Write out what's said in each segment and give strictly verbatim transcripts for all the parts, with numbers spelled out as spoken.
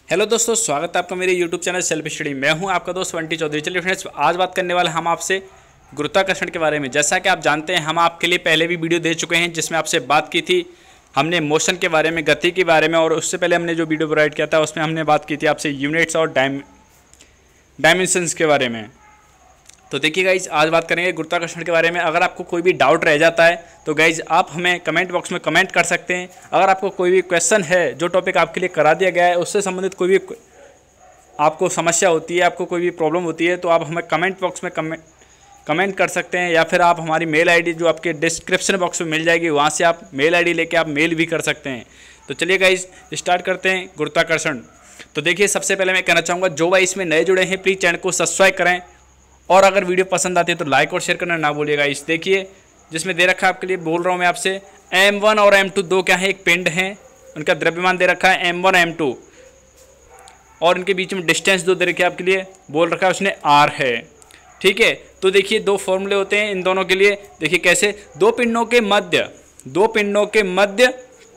Hello दोस्तों, स्वागत है आपका मेरे यूट्यूब चैनल सेल्फ स्टडी। मैं हूं आपका दोस्त बंटी चौधरी। चलिए फ्रेंड्स, आज बात करने वाले हम आपसे गुरुत्वाकर्षण के बारे में। जैसा कि आप जानते हैं, हम आपके लिए पहले भी वीडियो दे चुके हैं जिसमें आपसे बात की थी हमने मोशन के बारे में, गति के बारे में, और उससे पहले हमने जो वीडियो प्रोवाइड किया था उसमें हमने बात की थी आपसे यूनिट्स और डायम डायमेंशंस के बारे में। तो देखिए गाइज, आज बात करेंगे गुरुत्वाकर्षण के बारे में। अगर आपको कोई भी डाउट रह जाता है तो गाइज आप हमें कमेंट बॉक्स में कमेंट कर सकते हैं। अगर आपको कोई भी क्वेश्चन है, जो टॉपिक आपके लिए करा दिया गया है उससे संबंधित कोई भी आपको समस्या होती है, आपको कोई भी प्रॉब्लम होती है, तो आप हमें कमेंट बॉक्स में कमेंट कमेंट कर सकते हैं, या फिर आप हमारी मेल आईडी जो आपके डिस्क्रिप्शन बॉक्स में मिल जाएगी, वहाँ से आप मेल आईडी लेके आप मेल भी कर सकते हैं। तो चलिए गाइज, स्टार्ट करते हैं गुरुत्वाकर्षण। तो देखिए, सबसे पहले मैं कहना चाहूँगा, जो भाई इसमें नए जुड़े हैं प्लीज़ चैनल को सब्सक्राइब करें, और अगर वीडियो पसंद आती है तो लाइक और शेयर करना ना भूलिएगा। इस देखिए, जिसमें दे रखा है आपके लिए, बोल रहा हूँ मैं आपसे, एम वन और एम टू दो क्या है, एक पिंड है, उनका द्रव्यमान दे रखा है एम वन एम टू, और इनके बीच में डिस्टेंस दो दे रखी है आपके लिए, बोल रखा है उसने आर है। ठीक है, तो देखिए दो फॉर्मूले होते हैं इन दोनों के लिए। देखिए कैसे, दो पिंडों के मध्य दो पिंडों के मध्य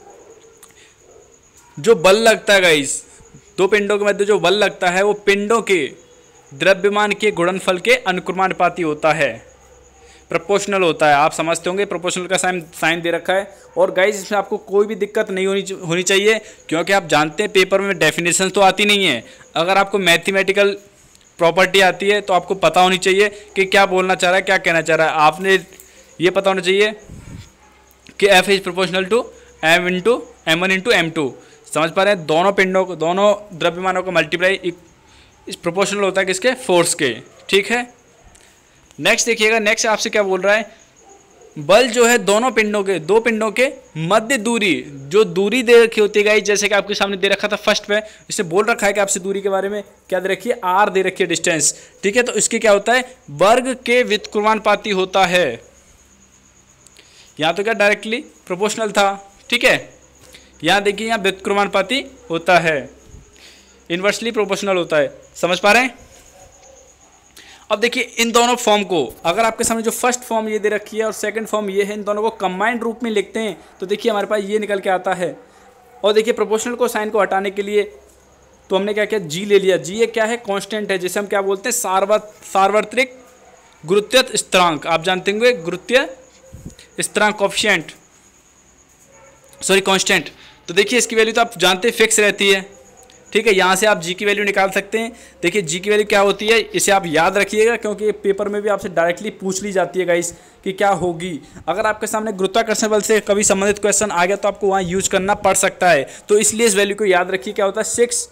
जो बल लगता है गाइस, दो पिंडों के मध्य जो बल लगता है वो पिंडों के द्रव्यमान के गुणनफल के अनुक्रमानुपाती होता है, प्रोपोर्शनल होता है। आप समझते होंगे, प्रोपोर्शनल का साइन साइन दे रखा है। और गाइज, इसमें आपको कोई भी दिक्कत नहीं होनी होनी चाहिए, क्योंकि आप जानते हैं पेपर में डेफिनेशन तो आती नहीं है। अगर आपको मैथमेटिकल प्रॉपर्टी आती है तो आपको पता होनी चाहिए कि क्या बोलना चाह रहा है, क्या कहना चाह रहा है। आपने ये पता होना चाहिए कि F is proportional to M into M one into M two. समझ पा रहे हैं, दोनों पिंडों को, दोनों द्रव्यमानों को मल्टीप्लाई इस प्रोपोर्शनल होता है किसके, फोर्स के। ठीक है, नेक्स्ट देखिएगा, नेक्स्ट आपसे क्या बोल रहा है, बल जो है दोनों पिंडों के, दो पिंडों के मध्य दूरी, जो दूरी दे रखी होती है गाइस, जैसे कि आपके सामने दे रखा था फर्स्ट पे, इससे बोल रखा है कि आपसे दूरी के बारे में क्या दे रखी है, आर दे रखी है, डिस्टेंस। ठीक है, तो इसके क्या होता है, वर्ग के व्युत्क्रमानुपाती होता है। यहाँ तो क्या डायरेक्टली प्रोपोर्शनल था। ठीक है, यहाँ देखिए, यहाँ व्युत्क्रमानुपाती होता है, इन्वर्सली प्रोपोर्शनल होता है। समझ पा रहे हैं। अब देखिए, इन दोनों फॉर्म को, अगर आपके सामने जो फर्स्ट फॉर्म ये दे रखी है और सेकंड फॉर्म ये है, इन दोनों को कंबाइंड रूप में लिखते हैं तो देखिए हमारे पास ये निकल के आता है। और देखिए, प्रोपोर्शनल को साइन को हटाने के लिए तो हमने क्या किया, जी ले लिया। जी ये क्या है, कांस्टेंट है, जिसे हम क्या बोलते हैं, सार्वत सार्वत्रिक गुरुत्वीय स्थिरांक। आप जानते होंगे गुरुत्वीय स्थिरांक, कोएफिशिएंट, सॉरी कांस्टेंट। तो देखिए, इसकी वैल्यू तो आप जानते हैं फिक्स रहती है। ठीक है, यहाँ से आप जी की वैल्यू निकाल सकते हैं। देखिए जी की वैल्यू क्या होती है, इसे आप याद रखिएगा, क्योंकि ये पेपर में भी आपसे डायरेक्टली पूछ ली जाती है गाइस कि क्या होगी। अगर आपके सामने गुरुत्वाकर्षण बल से कभी संबंधित क्वेश्चन आ गया तो आपको वहाँ यूज करना पड़ सकता है। तो इसलिए इस वैल्यू को याद रखिए, क्या होता है, six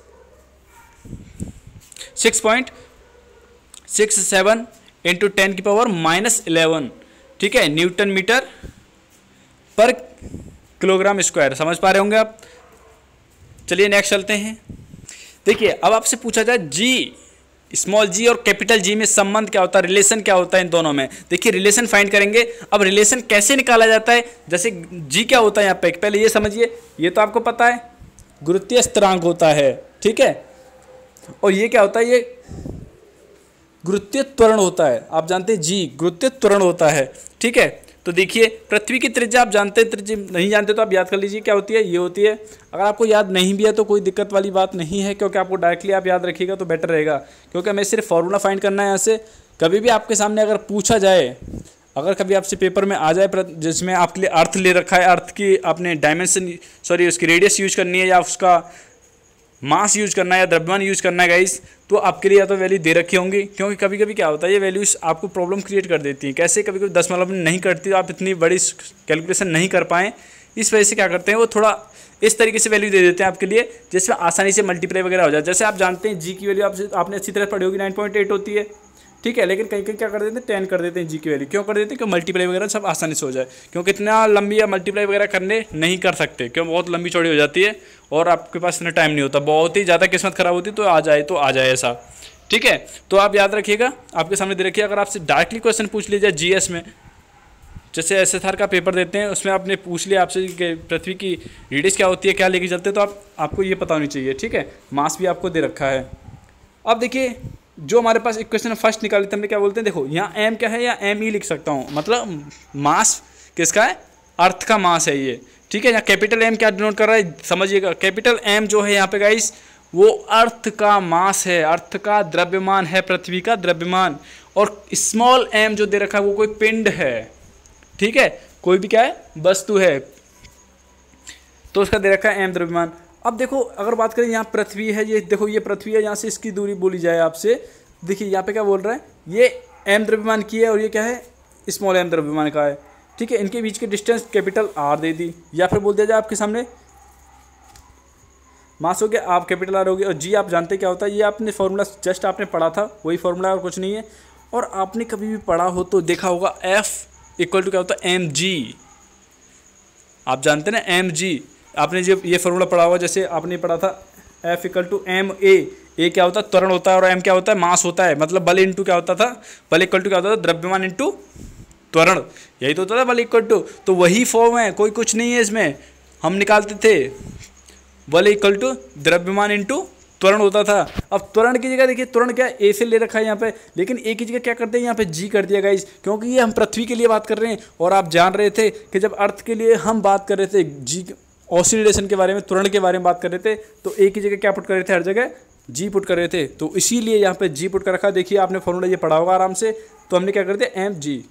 six point six seven into ten की पावर माइनस इलेवन। ठीक है, न्यूटन मीटर पर किलोग्राम स्क्वायर। समझ पा रहे होंगे आप। चलिए नेक्स्ट चलते हैं। देखिए, अब आपसे पूछा जाए जी, स्मॉल जी और कैपिटल जी में संबंध क्या होता है, रिलेशन क्या होता है इन दोनों में। देखिए, रिलेशन फाइंड करेंगे। अब रिलेशन कैसे निकाला जाता है, जैसे जी क्या होता है यहाँ पे, पहले ये समझिए, ये तो आपको पता है गुरुत्वीय स्थिरांक होता है। ठीक है, और ये क्या होता है, ये गुरुत्वीय त्वरण होता है। आप जानते हैं जी गुरुत्वीय त्वरण होता है। ठीक है, तो देखिए, पृथ्वी की त्रिज्या आप जानते हैं, त्रिज्या नहीं जानते तो आप याद कर लीजिए क्या होती है, ये होती है। अगर आपको याद नहीं भी है तो कोई दिक्कत वाली बात नहीं है, क्योंकि आपको डायरेक्टली आप याद रखिएगा तो बेटर रहेगा, क्योंकि हमें सिर्फ फॉर्मूला फाइंड करना है। यहाँ से कभी भी आपके सामने अगर पूछा जाए, अगर कभी आपसे पेपर में आ जाए जिसमें आपके लिए अर्थ ले रखा है, अर्थ की आपने डायमेंशन, सॉरी उसकी रेडियस यूज करनी है, या उसका मास यूज करना है, या द्रव्यमान यूज करना है गाइस, तो आपके लिए या तो वैल्यू दे रखी होंगी, क्योंकि कभी कभी क्या होता है, ये वैल्यूज आपको प्रॉब्लम क्रिएट कर देती हैं। कैसे, कभी कभी दशमलव में नहीं करती, तो आप इतनी बड़ी कैलकुलेशन नहीं कर पाएँ, इस वजह से क्या करते हैं, वो थोड़ा इस तरीके से वैल्यू दे देते हैं आपके लिए, जिसमें आसानी से मल्टीप्लाई वगैरह हो जाए। जैसे आप जानते हैं जी की वैल्यू आप आपने अच्छी तरह पढ़ी होगी, नाइन पॉइंट एट होती है। ठीक है, लेकिन कहीं कहीं क्या कर देते हैं, टेन कर देते हैं जी की वैल्यू। क्यों कर देते हैं, क्योंकि मल्टीप्लाई वगैरह सब आसानी से हो जाए, क्योंकि इतना लंबी या मल्टीप्लाई वगैरह करने नहीं कर सकते, क्यों, बहुत लंबी चौड़ी हो जाती है और आपके पास इतना टाइम नहीं होता। बहुत ही ज़्यादा किस्मत खराब होती तो आ जाए तो आ जाए ऐसा। ठीक है, तो आप याद रखिएगा, आपके सामने दे रखिए। अगर आपसे डायरेक्टली क्वेश्चन पूछ लीजिए जीएस में, जैसे एस एस आर का पेपर देते हैं, उसमें आपने पूछ लिया आपसे कि पृथ्वी की रेडियस क्या होती है, क्या लेके चलते हैं, तो आप आपको ये पता होनी चाहिए। ठीक है, मास भी आपको दे रखा है। अब देखिए, जो हमारे पास इक्वेशन फर्स्ट निकाली थी हमने, क्या बोलते हैं, देखो यहाँ एम क्या है, या एम ई लिख सकता हूँ, मतलब मास किसका है, अर्थ का मास है ये। ठीक है, यहाँ कैपिटल एम क्या डिनोट कर रहा है, समझिएगा। कैपिटल एम जो है यहाँ पे गाइस, वो अर्थ का मास है, अर्थ का द्रव्यमान है, पृथ्वी का द्रव्यमान। और स्मॉल एम जो दे रखा है वो कोई पिंड है, ठीक है, कोई भी क्या है, वस्तु है, तो उसका दे रखा है एम द्रव्यमान। अब देखो अगर बात करें यहाँ पृथ्वी है, ये देखो ये पृथ्वी है, यहाँ से इसकी दूरी बोली जाए आपसे, देखिए यहाँ पे क्या बोल रहा है, ये एम द्रव्यमान की है और ये क्या है, स्मॉल एम द्रव्यमान का है, ठीक है। इनके बीच की डिस्टेंस कैपिटल आर दे दी, या फिर बोल दिया जाए आपके सामने मास हो गया, आप कैपिटल आर हो गया, और जी आप जानते क्या होता है, ये आपने फॉर्मूला जस्ट आपने पढ़ा था, वही फॉर्मूला और कुछ नहीं है। और आपने कभी भी पढ़ा हो तो देखा होगा एफ इक्वल टू क्या होता है, एम जी, आप जानते हैं ना एम जी, आपने जब ये फॉर्मूला पढ़ा हुआ, जैसे आपने पढ़ा था F equal to M A, A क्या होता है, त्वरण होता है, और एम क्या होता है, मास होता है, मतलब बल इंटू क्या होता था, बल इक्वल टू क्या होता था, द्रव्यमान इंटू त्वरण, यही तो होता था बल इक्वल टू। तो वही फॉर्म है, कोई कुछ नहीं है इसमें, हम निकालते थे बल इक्वल टू द्रव्यमान इंटू त्वरण होता था। अब त्वरण की जगह देखिए, त्वरण क्या ए से ले रखा है यहाँ पे, लेकिन ए की जगह क्या करते हैं, यहाँ पे जी कर दिया गाइस, क्योंकि ये हम पृथ्वी के लिए बात कर रहे हैं। और आप जान रहे थे कि जब अर्थ के लिए हम बात कर रहे थे, जी ऑसिलेशन के बारे में, त्वरण के बारे में बात कर रहे थे, तो ए की जगह क्या पुट कर रहे थे, हर जगह जी पुट कर रहे थे, तो इसीलिए यहाँ पे जी पुट कर रखा। देखिए आपने फॉर्मूला ये पढ़ा होगा आराम से, तो हमने क्या कर दिया, एम जी।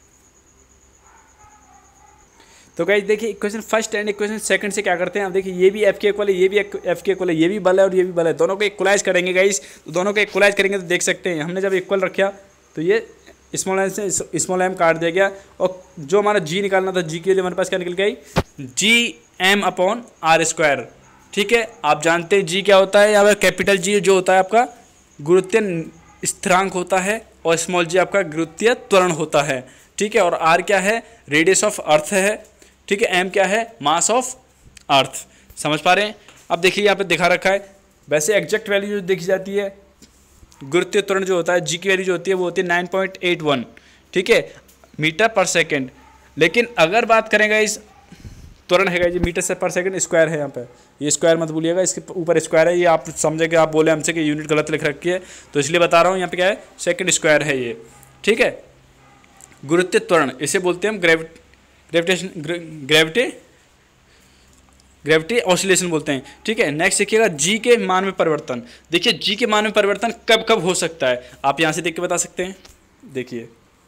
तो गाइस देखिए equation first and equation second से क्या करते हैं, आप देखिए ये भी एफ के इक्वल है, ये भी एफ के इक्वल है, ये भी बल है और ये भी बल है, दोनों को इक्वलाइज करेंगे गाइस। तो दोनों को इक्वलाइज करेंगे तो देख सकते हैं, हमने जब इक्वल रखा तो ये स्मॉल एम से स्मॉल एम काट दिया गया, और जो हमारा जी निकालना था, जी के लिए हमारे पास क्या निकल गई, G M upon R square, ठीक है। आप जानते हैं जी क्या होता है, यहाँ पर कैपिटल जी जो होता है आपका गुरुत्वीय स्थिरांक होता है, और स्मॉल जी आपका गुरुत्वीय त्वरण होता है, ठीक है। और आर क्या है, रेडियस ऑफ अर्थ है, ठीक है। एम क्या है, मास ऑफ अर्थ, समझ पा रहे हैं। अब देखिए यहाँ पे दिखा रखा है, वैसे एग्जैक्ट वैल्यू जो देखी जाती है गुरुत्वीय त्वरण जो होता है, जी की वैल्यू जो होती है वो होती है नाइन पॉइंट एट वन, ठीक है, मीटर पर सेकेंड। लेकिन अगर बात करेंगे इस त्वरण है जी मीटर से पर सेकंड स्क्वायर है, यहाँ पे ये स्क्वायर मत भूलिएगा, इसके ऊपर स्क्वायर है, ये आप समझे कि आप बोले हमसे कि यूनिट गलत लिख रखी है, तो इसलिए बता रहा हूँ, यहाँ पे क्या है, सेकंड स्क्वायर है ये, ठीक है। गुरुत्वीय त्वरण इसे बोलते हैं हम ग्रेविट ग्रेविटेशन ग्रेविटी ग्रेविटी ऑसिलेशन बोलते हैं, ठीक है। नेक्स्ट देखिएगा जी के मान में परिवर्तन। देखिए जी के मान में परिवर्तन कब कब हो सकता है, आप यहाँ से देख के बता सकते हैं। देखिए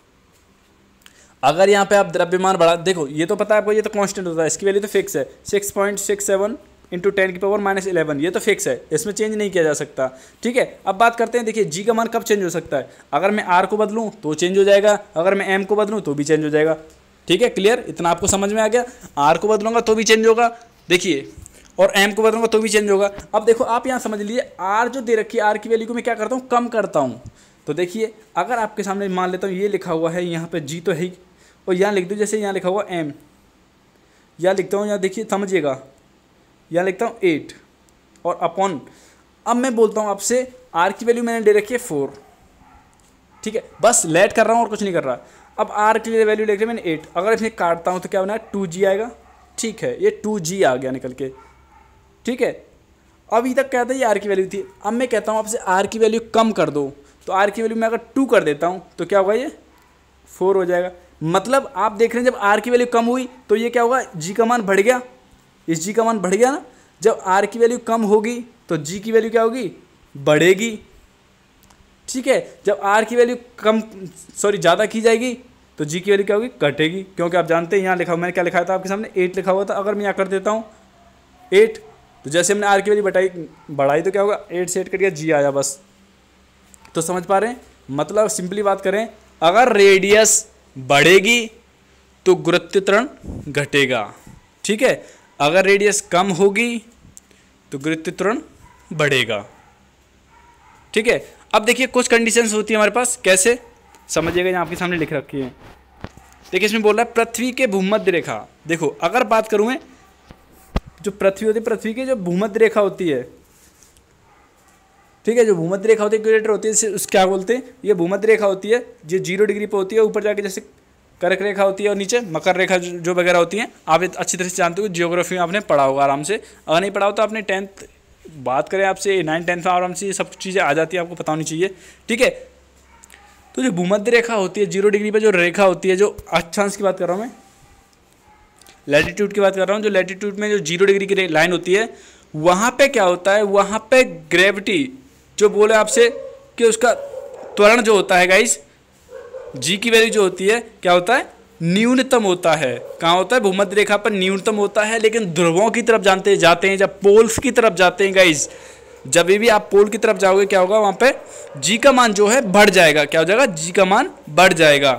अगर यहाँ पे आप द्रव्यमान बढ़ा, देखो ये तो पता है आपको, ये तो कांस्टेंट होता है, इसकी वैल्यू तो फिक्स है, six point six seven into ten की पावर माइनस इलेवन, ये तो फिक्स है, इसमें चेंज नहीं किया जा सकता, ठीक है। अब बात करते हैं, देखिए जी का मान कब चेंज हो सकता है, अगर मैं आर को बदलूँ तो चेंज हो जाएगा, अगर मैं एम को बदलूँ तो भी चेंज हो जाएगा, ठीक है। क्लियर, इतना आपको समझ में आ गया। आर को बदलूंगा तो भी चेंज होगा, देखिए, और एम को बदलूंगा तो भी चेंज होगा। अब देखो आप यहाँ समझ लीजिए, आर जो दे रखी है, आर की वैल्यू को मैं क्या करता हूँ, कम करता हूँ। तो देखिए अगर आपके सामने मान लेता हूँ ये लिखा हुआ है, यहाँ पे जी तो है ही, और यहाँ लिख दूँ, जैसे यहाँ लिखा हुआ एम, यहाँ लिखता हूँ, यहाँ देखिए समझिएगा, यहाँ लिखता हूँ एट और अपॉन, अब मैं बोलता हूँ आपसे आर की वैल्यू मैंने दे रखी है फोर, ठीक है, बस लेट कर रहा हूँ और कुछ नहीं कर रहा। अब आर की वैल्यू लिख रही मैंने एट, अगर इसमें काटता हूँ तो क्या बना, टू जी आएगा, ठीक है, ये टू जी आ गया निकल के, ठीक है। अभी तक क्या था, ये आर की वैल्यू थी, अब मैं कहता हूँ आपसे आर की वैल्यू कम कर दो, तो आर की वैल्यू मैं अगर टू कर देता हूँ तो क्या होगा, ये फोर हो जाएगा। मतलब आप देख रहे हैं जब आर की वैल्यू कम हुई तो ये क्या होगा, जी का मान बढ़ गया, इस जी का मान बढ़ गया ना। जब आर की वैल्यू कम होगी तो जी की वैल्यू क्या होगी, बढ़ेगी, ठीक है। जब आर की वैल्यू कम सॉरी ज़्यादा की जाएगी तो जी की वैल्यू क्या होगी, घटेगी, क्योंकि आप जानते हैं यहाँ लिखा हुआ, मैंने क्या लिखा था आपके सामने, एट लिखा हुआ था। अगर मैं यहाँ कर देता हूँ एट, तो जैसे हमने आर की वैल्यू बढ़ाई बढ़ाई तो क्या होगा, एट से एट कट गया, जी आया बस। तो समझ पा रहे हैं, मतलब सिंपली बात करें, अगर रेडियस बढ़ेगी तो गुरुत्वीय त्वरण घटेगा, ठीक है। अगर रेडियस कम होगी तो गुरुत्वीय त्वरण बढ़ेगा, ठीक है। अब देखिए कुछ कंडीशंस होती है हमारे पास, कैसे समझिएगा, यहाँ आपके सामने लिख रखी है। देखिए इसमें बोल रहा है पृथ्वी के भूमध्य रेखा। देखो अगर बात करूँ मैं, जो पृथ्वी होती है, पृथ्वी की जो भूमध्य रेखा होती है, ठीक है, जो भूमध्य रेखा होती है, इक्वेटर होती है, उस क्या बोलते हैं, ये भूमध्य रेखा होती है, जो जीरो डिग्री पे होती है, ऊपर जाके जैसे कर्क रेखा होती है और नीचे मकर रेखा जो वगैरह होती हैं। आप अच्छी तरह से जानते हो, जियोग्राफी में आपने पढ़ा होगा आराम से, अगर नहीं पढ़ा हो तो आपने टेंथ बात करें आपसे, नाइन टेंथ में आराम से ये सब चीज़ें आ जाती है, आपको पता होनी चाहिए, ठीक है। तो जो भूमध्य रेखा होती है, जीरो डिग्री पर जो रेखा होती है, जो अक्षांश की बात कर रहा हूँ मैं, लैटिट्यूड की बात कर रहा हूँ, जो लैटिट्यूड में जो जीरो डिग्री की लाइन होती है वहाँ पे क्या होता है, वहाँ पे ग्रेविटी जो बोले आपसे कि उसका त्वरण जो होता है गाइस, जी की वैल्यू जो होती है क्या होता है, न्यूनतम होता है। कहाँ होता है, भूमध्य रेखा पर न्यूनतम होता है। लेकिन ध्रुवों की तरफ जानते जाते हैं, जब पोल्स की तरफ जाते हैं गाइस, जब भी आप पोल की तरफ जाओगे क्या होगा, वहाँ पे जी का मान जो है बढ़ जाएगा। क्या हो जाएगा, जी का मान बढ़ जाएगा।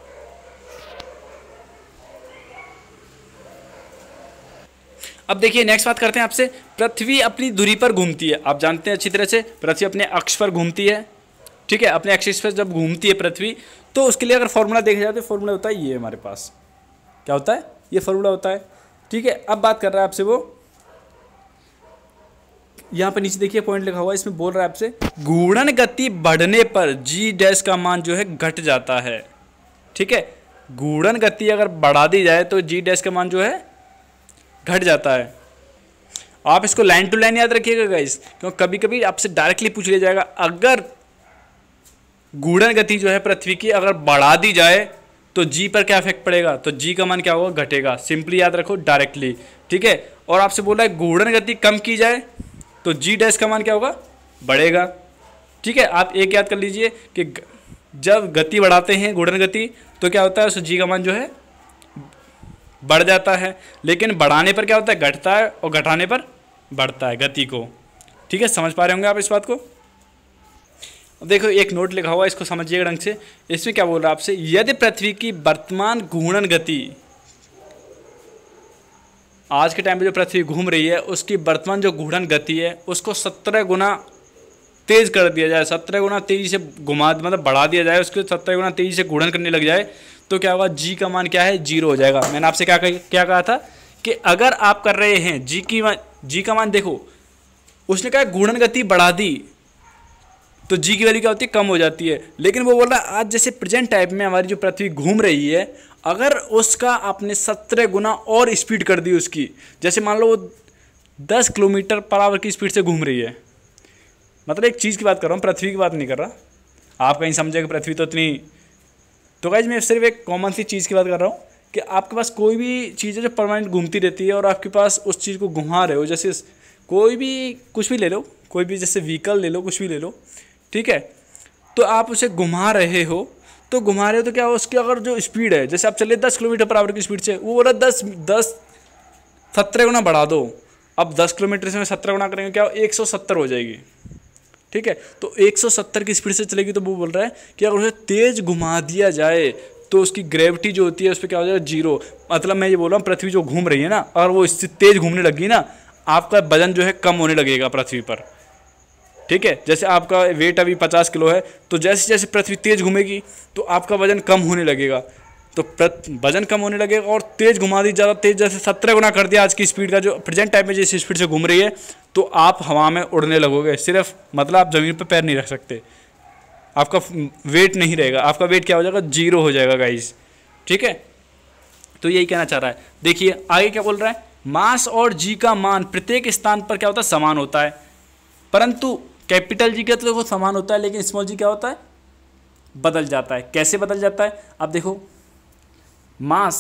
अब देखिए नेक्स्ट बात करते हैं आपसे, पृथ्वी अपनी धुरी पर घूमती है। आप जानते हैं अच्छी तरह से पृथ्वी अपने अक्ष पर घूमती है, ठीक है। अपने एक्सिस पर जब घूमती है पृथ्वी, तो उसके लिए अगर फॉर्मूला देखा जाए तो फॉर्मूला होता है ये, हमारे पास क्या होता है, ये फॉर्मूला होता है, ठीक है। अब बात कर रहा है आपसे वो, यहाँ पर नीचे देखिए पॉइंट लिखा हुआ है, इसमें बोल रहा है आपसे घूर्णन गति बढ़ने पर जी डैश का मान जो है घट जाता है, ठीक है। घूर्णन गति अगर बढ़ा दी जाए तो जी डैश का मान जो है घट जाता है। आप इसको लाइन टू लाइन याद रखिएगा गाइस, क्योंकि कभी कभी आपसे डायरेक्टली पूछ लिया जाएगा, अगर घूर्णन गति जो है पृथ्वी की अगर बढ़ा दी जाए तो जी पर क्या इफेक्ट पड़ेगा, तो जी का मान क्या होगा, घटेगा। सिंपली याद रखो डायरेक्टली, ठीक है। और आपसे बोला है घूर्णन गति कम की जाए तो जी डैश का मान क्या होगा, बढ़ेगा, ठीक है। आप एक याद कर लीजिए कि जब गति बढ़ाते हैं घूर्णन गति तो क्या होता है, उस जी का मान जो है बढ़ जाता है। लेकिन बढ़ाने पर क्या होता है, घटता है, और घटाने पर बढ़ता है गति को, ठीक है। समझ पा रहे होंगे आप इस बात को। अब देखो एक नोट लिखा हुआ है, इसको समझिएगा ढंग से। इसमें क्या बोल रहा है आपसे, यदि पृथ्वी की वर्तमान घूर्णन गति, आज के टाइम पे जो पृथ्वी घूम रही है उसकी वर्तमान जो घूर्णन गति है उसको सत्रह गुना तेज कर दिया जाए, सत्रह गुना तेजी से घुमा मतलब बढ़ा दिया जाए, उसको सत्रह गुना तेजी से घूर्णन करने लग जाए, तो क्या होगा, जी का मान क्या है, जीरो हो जाएगा। मैंने आपसे क्या क्या कहा था कि अगर आप कर रहे हैं जी की मान, जी का मान देखो, उसने कहा घूर्णन गति बढ़ा दी तो जी की वैल्यू क्या होती है, कम हो जाती है। लेकिन वो बोल रहा है आज जैसे प्रेजेंट टाइम में हमारी जो पृथ्वी घूम रही है, अगर उसका आपने सत्रह गुना और स्पीड कर दी उसकी, जैसे मान लो वो दस किलोमीटर पर आवर की स्पीड से घूम रही है, मतलब एक चीज़ की बात कर रहा हूँ, पृथ्वी की बात नहीं कर रहा। आप कहीं समझेगा पृथ्वी तो इतनी, तो गाइज मैं सिर्फ एक कॉमन सी चीज़ की बात कर रहा हूँ कि आपके पास कोई भी चीज़ है जो परमानेंट घूमती रहती है और आपके पास उस चीज़ को घुमा रहे हो, जैसे कोई भी कुछ भी ले लो, कोई भी जैसे व्हीकल ले लो, कुछ भी ले लो, ठीक है। तो आप उसे घुमा रहे हो, तो घुमा रहे हो तो क्या हो, उसकी अगर जो स्पीड है, जैसे आप चले दस किलोमीटर पर आवर की स्पीड से, वो बोला दस दस सत्रह गुना बढ़ा दो। अब दस किलोमीटर से सत्रह गुना करेंगे क्या, एक सौ सत्तर हो जाएगी, ठीक है। तो एक सौ सत्तर की स्पीड से चलेगी, तो वो बोल रहा है कि अगर उसे तेज घुमा दिया जाए तो उसकी ग्रेविटी जो होती है उस पर क्या हो जाएगा, जीरो। मतलब मैं ये बोल रहा हूँ पृथ्वी जो घूम रही है ना, अगर वो इससे तेज घूमने लगी ना, आपका वजन जो है कम होने लगेगा पृथ्वी पर, ठीक है। जैसे आपका वेट अभी पचास किलो है, तो जैसे जैसे पृथ्वी तेज घूमेगी तो आपका वजन कम होने लगेगा, तो वजन कम होने लगेगा और तेज घुमा दी, ज़्यादा तेज, जैसे सत्रह गुना कर दिया आज की स्पीड का, जो प्रेजेंट टाइम में जिस स्पीड से घूम रही है, तो आप हवा में उड़ने लगोगे सिर्फ, मतलब आप ज़मीन पर पैर नहीं रख सकते, आपका वेट नहीं रहेगा, आपका वेट क्या हो जाएगा, जीरो हो जाएगा गाइस, ठीक है। तो यही कहना चाह रहा है। देखिए आगे क्या बोल रहा है, मास और जी का मान प्रत्येक स्थान पर क्या होता है, समान होता है, परंतु कैपिटल जी का तो वो समान होता है, लेकिन स्मॉल जी क्या होता है, बदल जाता है। कैसे बदल जाता है, अब देखो मास,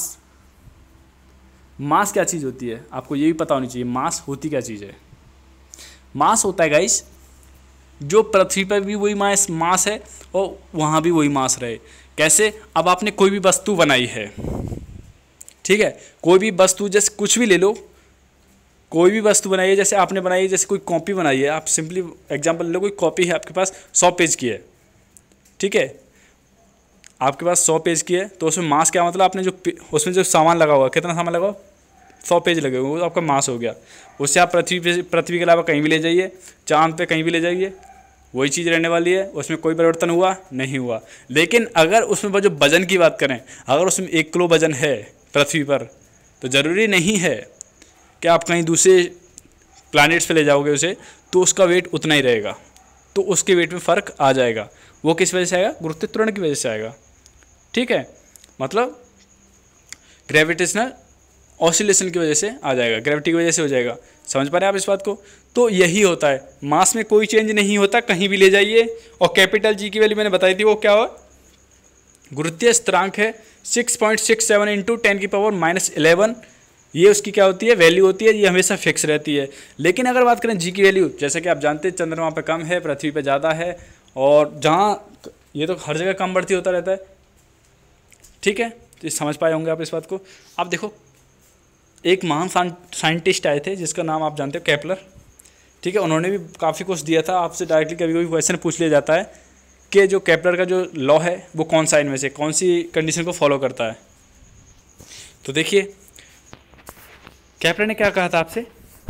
मास क्या चीज़ होती है, आपको ये भी पता होनी चाहिए, मास होती क्या चीज़ है। मास होता है गाइस, जो पृथ्वी पर भी वही मास मास है और वहाँ भी वही मास रहे। कैसे, अब आपने कोई भी वस्तु बनाई है, ठीक है, कोई भी वस्तु, जैसे कुछ भी ले लो, कोई भी वस्तु बनाई है, जैसे आपने बनाई है, जैसे कोई कॉपी बनाई है, आप सिंपली एग्जांपल ले लो, कोई कॉपी है आपके पास सौ पेज की है, ठीक है, आपके पास सौ पेज की है, तो उसमें मास क्या, मतलब आपने जो उसमें जो सामान लगा हुआ, कितना सामान लगा हुआ, सौ पेज लगे हुए, वो आपका मास हो गया। उससे आप पृथ्वी पे पृथ्वी के अलावा कहीं भी ले जाइए, चांद पे कहीं भी ले जाइए, वही चीज़ रहने वाली है, उसमें कोई परिवर्तन हुआ नहीं हुआ। लेकिन अगर उसमें जो वजन की बात करें, अगर उसमें एक किलो वजन है पृथ्वी पर, तो ज़रूरी नहीं है कि आप कहीं दूसरे प्लैनेट्स पे ले जाओगे उसे, तो उसका वेट उतना ही रहेगा, तो उसके वेट में फ़र्क आ जाएगा। वो किस वजह से आएगा, गुरुत्वाकर्षण त्वरण की वजह से आएगा, ठीक है, मतलब ग्रेविटेशनल ऑसिलेशन की वजह से आ जाएगा, ग्रेविटी की वजह से हो जाएगा। समझ पा रहे हैं आप इस बात को। तो यही होता है, मास में कोई चेंज नहीं होता, कहीं भी ले जाइए। और कैपिटल जी की वैल्यू मैंने बताई थी, वो क्या हुआ, गुरुत्वीय स्थिरांक है six point six seven into ten की पावर माइनस इलेवन ये उसकी क्या होती है, वैल्यू होती है, ये हमेशा फिक्स रहती है। लेकिन अगर बात करें जी की वैल्यू, जैसे कि आप जानते हैं चंद्रमा पे कम है, पृथ्वी पे ज़्यादा है, और जहाँ ये तो हर जगह कम बढ़ती होता रहता है, ठीक है। तो समझ पाए होंगे आप इस बात को। आप देखो, एक महान साइंटिस्ट आए थे जिसका नाम आप जानते हो, केपलर, ठीक है। उन्होंने भी काफ़ी कुछ दिया था। आपसे डायरेक्टली कभी कभी क्वेश्चन पूछ लिया जाता है कि जो केपलर का जो लॉ है वो कौन सा इनमें से कौन सी कंडीशन को फॉलो करता है। तो देखिए केपलर ने क्या कहा था आपसे,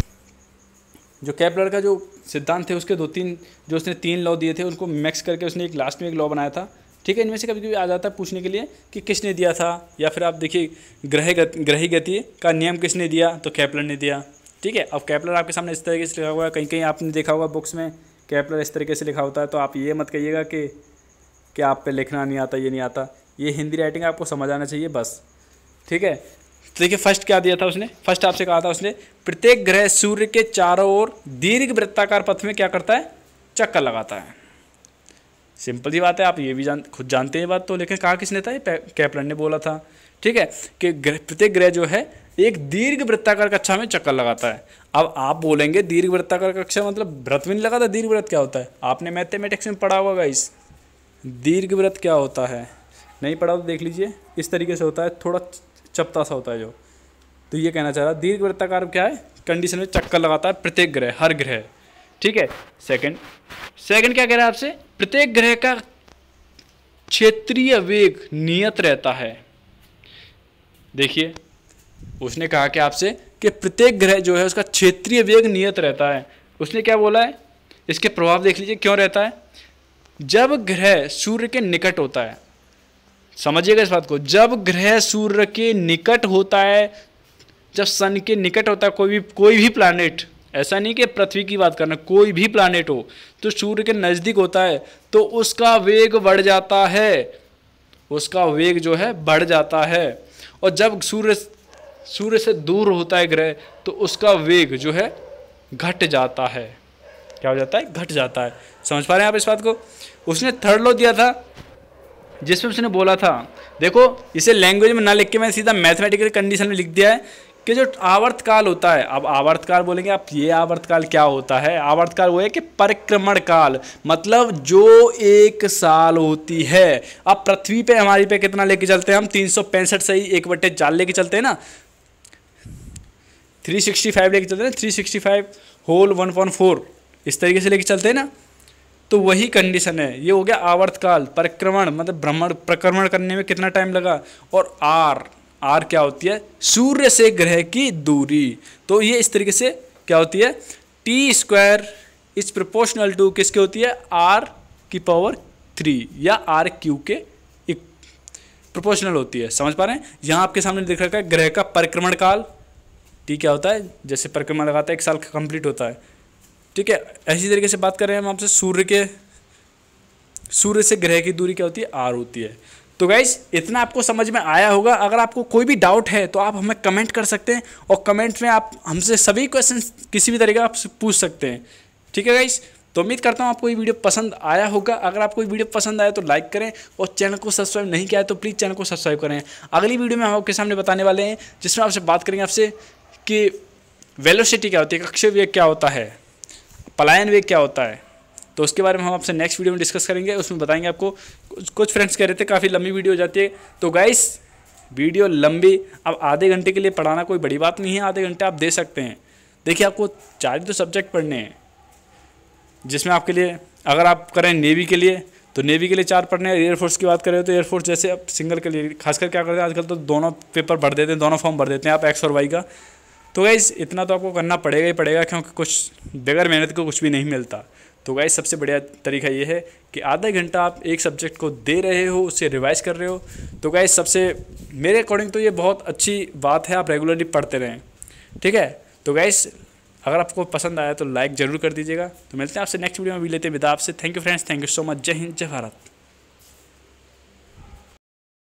जो केपलर का जो सिद्धांत थे उसके दो तीन जो उसने तीन लॉ दिए थे उनको मिक्स करके उसने एक लास्ट में एक लॉ बनाया था, ठीक है। इनमें से कभी कभी आ जाता है पूछने के लिए कि किसने दिया था, या फिर आप देखिए ग्रह गति ग्रही गति का नियम किसने दिया, तो केपलर ने दिया, ठीक है। अब केपलर आपके सामने इस तरीके से लिखा हुआ है, कहीं कहीं आपने देखा होगा बुक्स में केपलर इस तरीके से लिखा होता है, तो आप ये मत कहिएगा कि कि आप पे लिखना नहीं आता, ये नहीं आता, ये हिंदी राइटिंग आपको समझ आना चाहिए बस, ठीक है। तो देखिए फर्स्ट क्या दिया था उसने, फर्स्ट आपसे कहा था उसने, प्रत्येक ग्रह सूर्य के चारों ओर दीर्घ वृत्ताकार पथ में क्या करता है, चक्कर लगाता है। सिंपल सी बात है, आप ये भी जान खुद जानते हैं बात तो, लेकिन कहा किसने था, ये केपलर ने बोला था, ठीक है, कि प्रत्येक ग्रह जो है एक दीर्घ वृत्ताकार कक्षा में चक्कर लगाता है। अब आप बोलेंगे दीर्घ वृत्ताकार कक्षा मतलब वृत्त में नहीं लगाता, दीर्घ वृत्त क्या होता है, आपने मैथमेटिक्स में पढ़ा होगा गाइस, दीर्घ वृत्त क्या होता है, नहीं पढ़ा तो देख लीजिए, इस तरीके से होता है, थोड़ा चपटा सा होता है जो। तो ये कहना चाह रहा दीर्घ वृत्ताकार क्या है, कंडीशन में चक्कर लगाता है प्रत्येक ग्रह, हर ग्रह, ठीक है। सेकंड सेकंड क्या कह रहा है आपसे, प्रत्येक ग्रह का क्षेत्रीय वेग नियत रहता है। देखिए उसने कहा कि आपसे कि प्रत्येक ग्रह जो है उसका क्षेत्रीय वेग नियत रहता है। उसने क्या बोला है, इसके प्रभाव देख लीजिए क्यों रहता है। जब ग्रह सूर्य के निकट होता है, समझिएगा इस बात को, जब ग्रह सूर्य के निकट होता है, जब सन के निकट होता है कोई भी कोई भी प्लैनेट, ऐसा नहीं कि पृथ्वी की बात करना, कोई भी प्लैनेट हो तो सूर्य के नज़दीक होता है तो उसका वेग बढ़ जाता है, उसका वेग जो है बढ़ जाता है। और जब सूर्य सूर्य से दूर होता है ग्रह तो उसका वेग जो है घट जाता है। क्या हो जाता है, घट जाता है। समझ पा रहे हैं आप इस बात को। उसने थर्ड लॉ दिया था जिसमें उसने बोला था, देखो इसे लैंग्वेज में ना लिख के मैं सीधा मैथमेटिकल कंडीशन में लिख दिया है कि जो आवर्तकाल होता है, अब आवर्तकाल बोलेंगे आप, ये आवर्तकाल क्या होता है, आवर्तकाल वो है कि परिक्रमण काल, मतलब जो एक साल होती है। अब पृथ्वी पे हमारी पे कितना लेके चलते हैं हम, तीन सौ पैंसठ से ही एक बट्टे चार लेके चलते हैं ना, थ्री सिक्सटी फाइव लेके चलते हैं ना, three sixty five whole one point four इस तरीके से लेके चलते हैं ना, तो वही कंडीशन है। ये हो गया आवर्तकाल, परिक्रमण मतलब भ्रमण प्रक्रमण करने में कितना टाइम लगा। और आर आर क्या होती है, सूर्य से ग्रह की दूरी। तो ये इस तरीके से क्या होती है, T square is proportional to किसके होती है, आर की पावर थ्री या आर क्यू के प्रोपोर्शनल होती है। समझ पा रहे हैं। यहाँ आपके सामने दिख रखा है ग्रह का परिक्रमण काल, टी क्या होता है, जैसे परिक्रमण लगाता है एक साल का कंप्लीट होता है, ठीक है। ऐसी तरीके से बात कर रहे हैं हम आपसे, सूर्य के सूर्य से ग्रह की दूरी क्या होती है, आर होती है। तो गाइस इतना आपको समझ में आया होगा। अगर आपको कोई भी डाउट है तो आप हमें कमेंट कर सकते हैं, और कमेंट में आप हमसे सभी क्वेश्चन किसी भी तरीके आप पूछ सकते हैं, ठीक है गाइस। तो उम्मीद करता हूँ आपको ये वीडियो पसंद आया होगा। अगर आपको ये वीडियो पसंद आया तो लाइक करें, और चैनल को सब्सक्राइब नहीं किया है तो प्लीज़ चैनल को सब्सक्राइब करें। अगली वीडियो में हम आपके सामने बताने वाले हैं जिसमें आपसे बात करेंगे आपसे कि वेलोसिटी क्या होती है, कक्षीय वेग क्या होता है, पलायन वेग क्या होता है, तो उसके बारे में हम आपसे नेक्स्ट वीडियो में डिस्कस करेंगे। उसमें बताएंगे आपको। कुछ फ्रेंड्स कह रहे थे काफ़ी लंबी वीडियो हो जाती है, तो गाइस वीडियो लंबी, अब आधे घंटे के लिए पढ़ाना कोई बड़ी बात नहीं है, आधे घंटे आप दे सकते हैं। देखिए आपको चार ही तो सब्जेक्ट पढ़ने हैं, जिसमें आपके लिए अगर आप करें नेवी के लिए तो नेवी के लिए चार पढ़ने हैं, एयरफोर्स की बात करें तो एयरफोर्स जैसे अब सिंगल के लिए खासकर क्या करते हैं आजकल, तो दोनों पेपर भर देते हैं, दोनों फॉर्म भर देते हैं आप, एक्स और वाई का। तो गाइस इतना तो आपको करना पड़ेगा ही पड़ेगा, क्योंकि कुछ बगैर मेहनत को कुछ भी नहीं मिलता। तो गाइस सबसे बढ़िया तरीका ये है कि आधा घंटा आप एक सब्जेक्ट को दे रहे हो, उससे रिवाइज कर रहे हो। तो गाइस सबसे मेरे अकॉर्डिंग तो ये बहुत अच्छी बात है, आप रेगुलरली पढ़ते रहें, ठीक है। तो गाइस अगर आपको पसंद आया तो लाइक ज़रूर कर दीजिएगा। तो मिलते हैं आपसे नेक्स्ट वीडियो में, भी लेते हैं विदा आपसे। Thank you friends, thank you so much. जय हिंद, जय भारत।